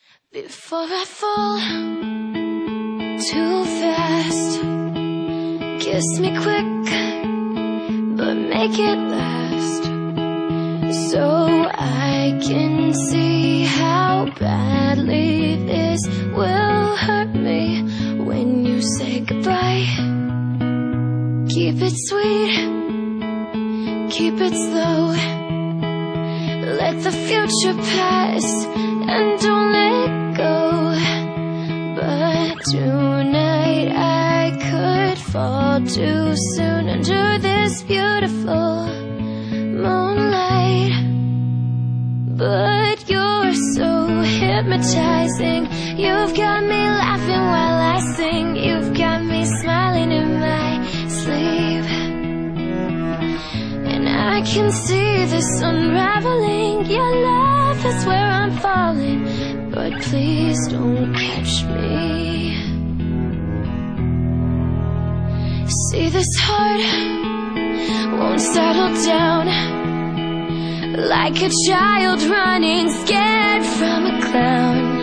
Before I fall too fast, kiss me quick, but make it last, so I can see how badly this will hurt me when you say goodbye. Keep it sweet, keep it slow, let the future pass and don't let go. But tonight I could fall too soon under this beautiful moonlight. But you're so hypnotizing, you've got me laughing while I sing, you've got me smiling in my sleep, and I can see this unraveling. Your love is where I'm falling, but please don't catch me. See, this heart won't settle down, like a child running scared from a clown.